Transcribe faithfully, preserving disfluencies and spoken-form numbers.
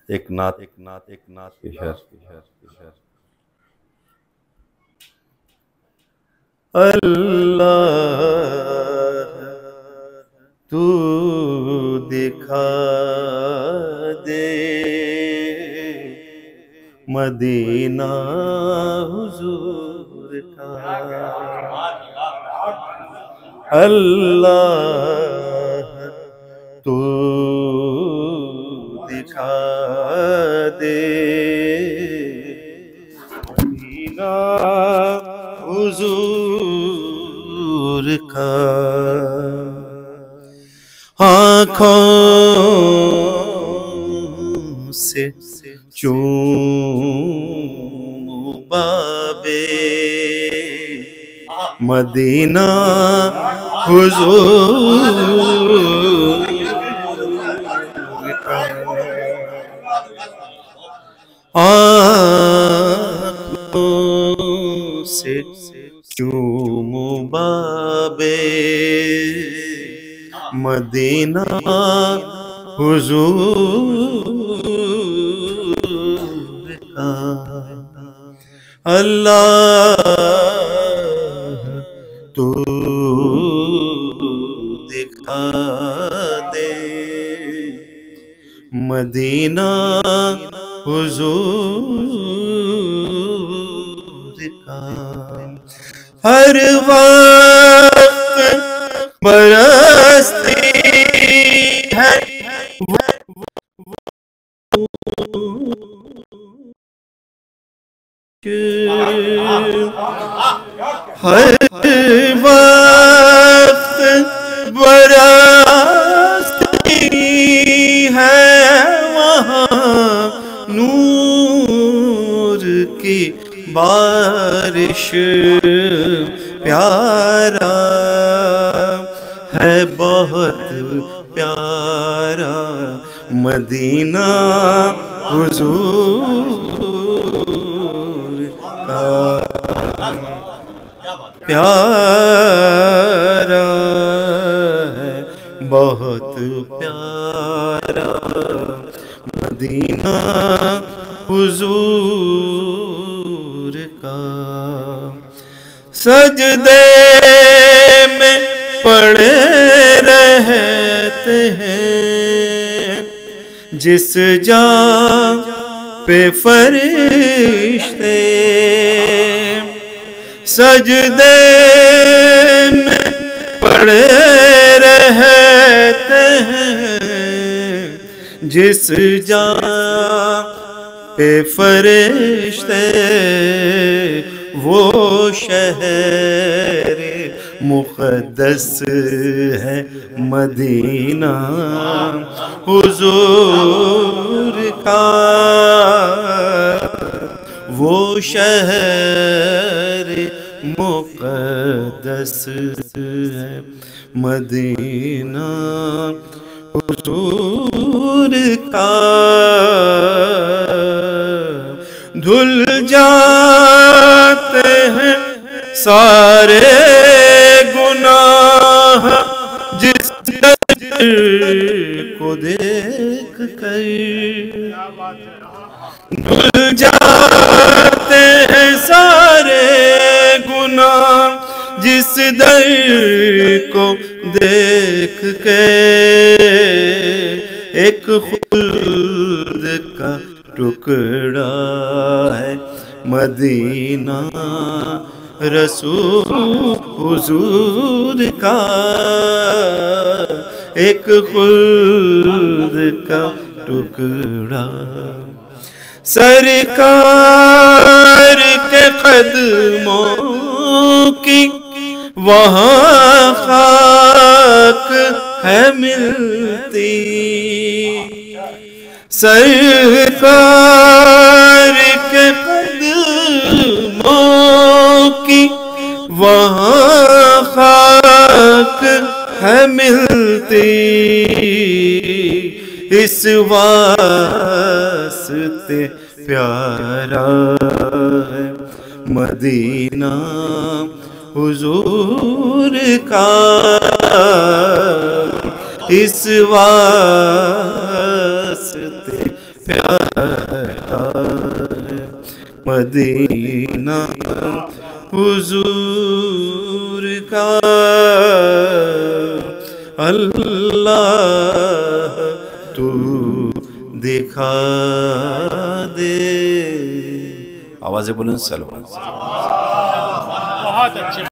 ایک نعت ایک نعت ایک نعت شعر اللہ تو دکھا دے مدینہ حضور کا، اللہ تو دکھا دے مدینہ حضور کا، آنکھوں سے چوم بابے مدینہ حضور کا، آنکھوں سے چوم بابے مدینہ حضور کا، اللہ تو دکھا دے مدینہ حضور کا، ہر وقت برستی ہے ہر وقت برستی ہے وہاں نور کی بارش، پیارا ہے بہت پیارا مدینہ حضور کا، پیارا ہے بہت پیارا مدینہ حضور کا، سجدے میں پڑے رہتے ہیں جس جان پہ فرشتے، سجدے میں پڑے رہتے ہیں جس جان پہ فرشتے، وہ شہر مقدس ہے مدینہ حضور کا، وہ شہر مقدس ہے مدینہ حضور کا، دھل جاتے ہیں سارے گناہ جس کو دیکھ کر، دھل جاتے ہیں سارے گناہ جس در کو دیکھ کے، ایک خلد کا ٹکڑا ہے مدینہ رسول حضور کا، ایک خلد کا ٹکڑا، سرکار کے قدموں کی وہاں خاک ہے ملتی، سرکار کے قدموں کی وہاں خاک ہے ملتی، اس واسطے پیارا ہے مدینہ حضور کا، اس واسطے پیارا ہے مدینہ حضور کا اللہ تو دکھا دے. آوازیں بلند صلوات. بہت اچھے.